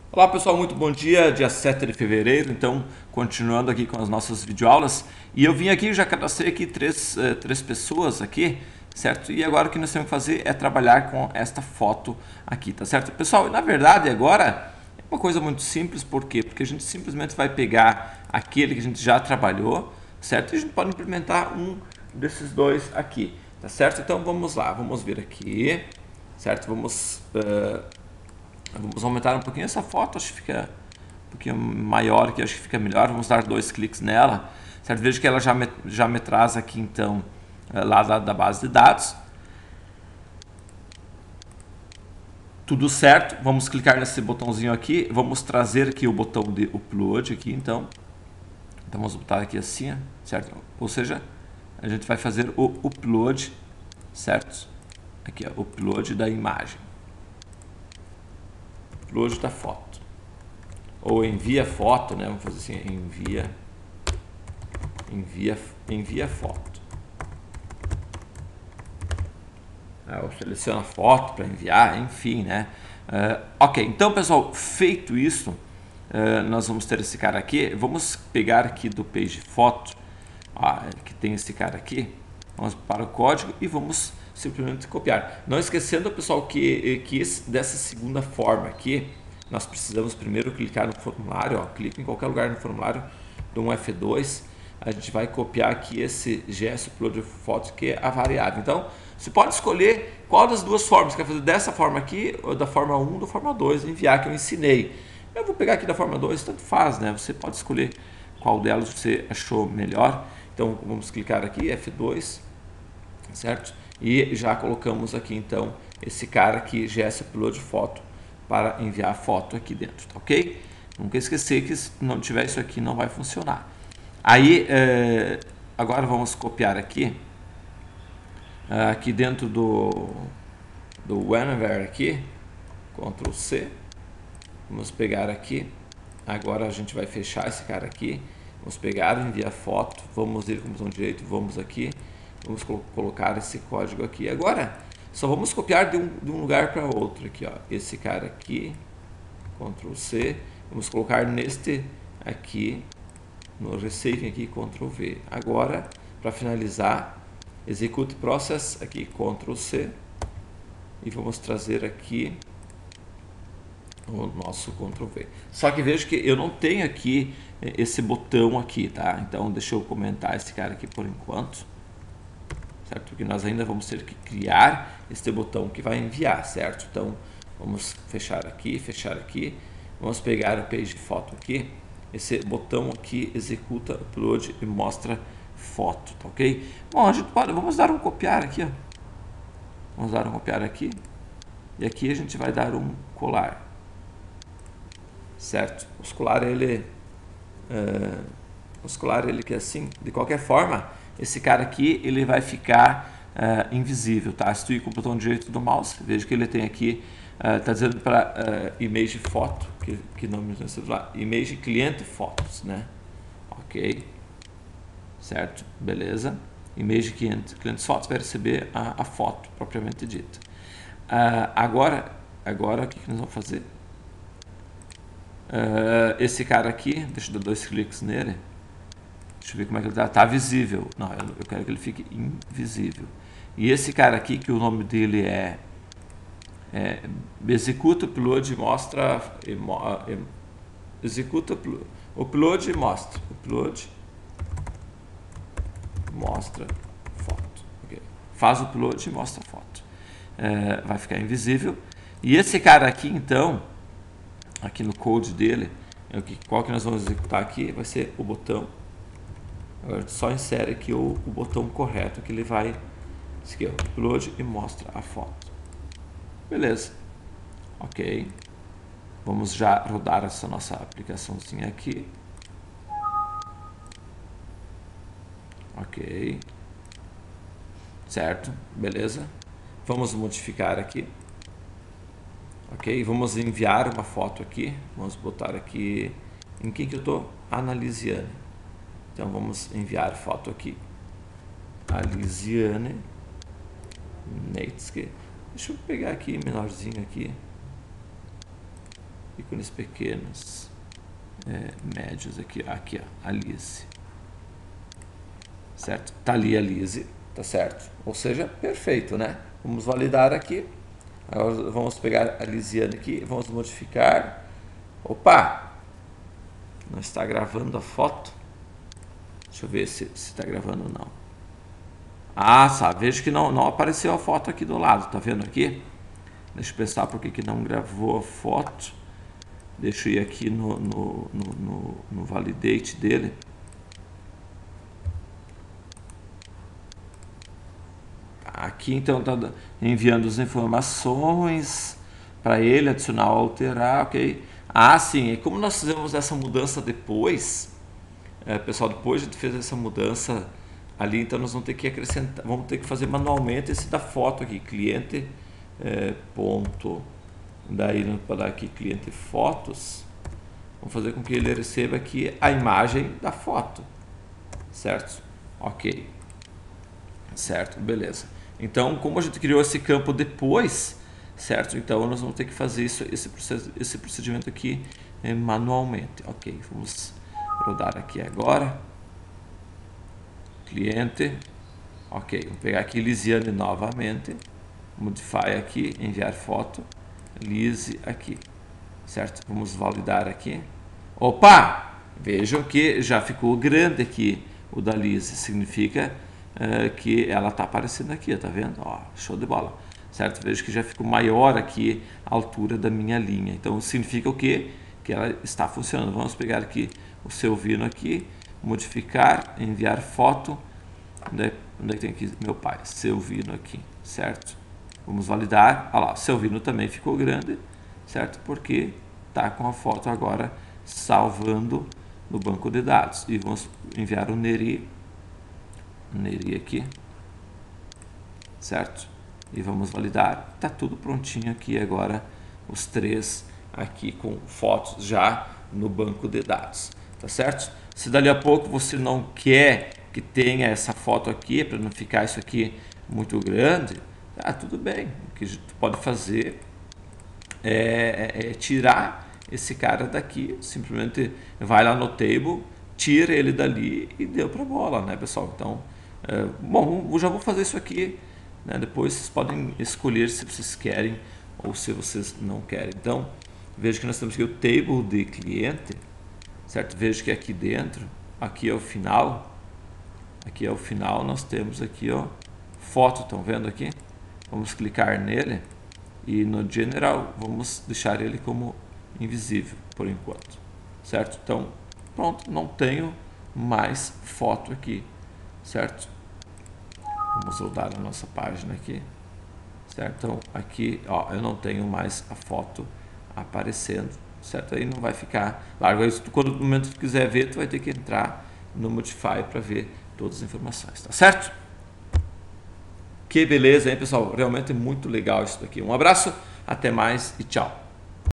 Olá pessoal, muito bom dia, dia 7 de fevereiro, então continuando aqui com as nossas videoaulas e eu vim aqui, já cadastrei aqui três pessoas aqui, certo? E agora o que nós temos que fazer é trabalhar com esta foto aqui, tá certo? Pessoal, na verdade agora é uma coisa muito simples, por quê? Porque a gente simplesmente vai pegar aquele que a gente já trabalhou, certo? E a gente pode implementar um desses dois aqui, tá certo? Então vamos lá, vamos ver aqui, certo? Vamos aumentar um pouquinho essa foto, acho que fica um pouquinho maior, que acho que fica melhor. Vamos dar dois cliques nela, certo? Veja que ela já me traz aqui então lá da base de dados. Tudo certo, vamos clicar nesse botãozinho aqui, vamos trazer aqui o botão de upload aqui então. Então vamos botar aqui assim, certo? Ou seja, a gente vai fazer o upload, certo? Aqui, ó, upload da imagem. Upload da foto. Ou envia foto, né? Vamos fazer assim, envia foto. Ou seleciona foto para enviar, enfim, né? Ok, então pessoal, feito isso, nós vamos ter esse cara aqui. Vamos pegar aqui do page foto, que tem esse cara aqui. Vamos para o código e vamos simplesmente copiar. Não esquecendo, pessoal, que dessa segunda forma aqui, nós precisamos primeiro clicar no formulário, clica em qualquer lugar no formulário, do um F2, a gente vai copiar aqui esse gesto upload foto, que é a variável. Então, você pode escolher qual das duas formas, quer fazer dessa forma aqui, ou da forma 1 ou da forma 2, enviar, que eu ensinei. Eu vou pegar aqui da forma 2, tanto faz, né? Você pode escolher qual delas você achou melhor. Então, vamos clicar aqui, F2, certo? E já colocamos aqui então esse cara aqui, GS Upload Foto, para enviar a foto aqui dentro, tá ok? Nunca esquecer que se não tiver isso aqui não vai funcionar. Aí, agora vamos copiar aqui, aqui dentro do Whenever aqui, Ctrl C, vamos pegar aqui, agora a gente vai fechar esse cara aqui, vamos pegar, enviar foto, vamos ir com o botão direito, vamos aqui, vamos colocar esse código aqui. Agora, só vamos copiar de um lugar para outro aqui, ó. Esse cara aqui, Ctrl C, vamos colocar neste aqui, no Resave aqui, Ctrl V. Agora, para finalizar, Execute Process, aqui, Ctrl C, e vamos trazer aqui o nosso Ctrl V. Só que veja que eu não tenho aqui esse botão aqui, tá? Então, deixa eu comentar esse cara aqui por enquanto, certo? Porque nós ainda vamos ter que criar este botão que vai enviar, certo? Então, vamos fechar aqui, vamos pegar o page foto aqui, esse botão aqui executa, upload e mostra foto, tá ok? Bom, a gente pode, vamos dar um copiar aqui, ó. Vamos dar um copiar aqui, e aqui a gente vai dar um colar, certo? O colar ele que é assim, de qualquer forma, esse cara aqui ele vai ficar invisível, tá? Se tu ir com o botão direito do mouse, veja que ele tem aqui, tá dizendo para image foto, que nome é esse lá? Image cliente fotos, né? Ok, certo? Beleza. Image cliente fotos vai receber a foto propriamente dita. Agora o que nós vamos fazer? Esse cara aqui, deixa eu dar dois cliques nele. Deixa eu ver como é que ele está. Está visível. Não, eu quero que ele fique invisível. E esse cara aqui, que o nome dele é executa upload e mostra. Executa upload e mostra. Upload mostra foto. Okay. Faz o upload e mostra foto. Vai ficar invisível. E esse cara aqui, então, aqui no code dele, qual que nós vamos executar aqui? Vai ser o botão. Agora só insere aqui o botão correto que ele vai aqui, ó, upload e mostra a foto. Beleza. Ok. Vamos já rodar essa nossa aplicaçãozinha aqui. Ok. Certo. Beleza. Vamos modificar aqui. Ok. Vamos enviar uma foto aqui. Vamos botar aqui. Em quem que eu estou? Analisiane. Então vamos enviar foto aqui. Alisiane Neitsky. Deixa eu pegar aqui menorzinho aqui. ícones pequenos, médios aqui, aqui ó, a Lise, certo? Tá ali a Lise, tá certo? Ou seja, perfeito, né? Vamos validar aqui. Agora vamos pegar a Lisiane aqui, vamos modificar. Opa! Não está gravando a foto. Deixa eu ver se está gravando ou não. Ah, sabe, vejo que não apareceu a foto aqui do lado, tá vendo aqui? Deixa eu pensar por que não gravou a foto. Deixa eu ir aqui no validate dele. Aqui então está enviando as informações para ele, adicionar ou alterar, ok? Ah, sim, e como nós fizemos essa mudança depois, pessoal, depois a gente fez essa mudança ali, então nós vamos ter que acrescentar, vamos ter que fazer manualmente esse da foto aqui, cliente, ponto, daí vamos dar aqui cliente fotos, vamos fazer com que ele receba aqui a imagem da foto, certo? Ok, certo, beleza. Então, como a gente criou esse campo depois, certo? Então, nós vamos ter que fazer esse procedimento aqui manualmente. Ok, vamos rodar aqui agora. Cliente. Ok, vamos pegar aqui Lisiane novamente. Modify aqui, enviar foto. Lise aqui, certo? Vamos validar aqui. Opa! Vejam que já ficou grande aqui o da Lise. Significa que ela está aparecendo aqui, tá vendo? Ó, show de bola, certo? Vejo que já ficou maior aqui a altura da minha linha. Então significa o quê? Que ela está funcionando. Vamos pegar aqui o Selvino aqui, modificar, enviar foto. Onde é que tem aqui meu pai? Selvino aqui, certo? Vamos validar. Olha lá, Selvino também ficou grande, certo? Porque está com a foto agora salvando no banco de dados. E vamos enviar o Neri aqui, certo? E vamos validar. Tá tudo prontinho aqui agora, os três aqui com fotos já no banco de dados, tá certo? Se dali a pouco você não quer que tenha essa foto aqui, para não ficar isso aqui muito grande, tá tudo bem. O que a gente pode fazer é tirar esse cara daqui, simplesmente vai lá no table, tira ele dali e deu para bola, né, pessoal? Então, bom, eu já vou fazer isso aqui, né? Depois vocês podem escolher se vocês querem ou se vocês não querem. Então, veja que nós temos aqui o table de cliente, certo? Veja que aqui dentro, aqui é o final, nós temos aqui, ó, foto, estão vendo aqui? Vamos clicar nele e no general vamos deixar ele como invisível por enquanto, certo? Então, pronto, não tenho mais foto aqui, certo? Vamos rodar a nossa página aqui, certo? Então, aqui, ó, eu não tenho mais a foto aparecendo, certo? Aí não vai ficar largo. Aí, quando no momento que tu quiser ver, tu vai ter que entrar no Modify para ver todas as informações, tá certo? Que beleza, hein, pessoal? Realmente muito legal isso daqui. Um abraço, até mais e tchau!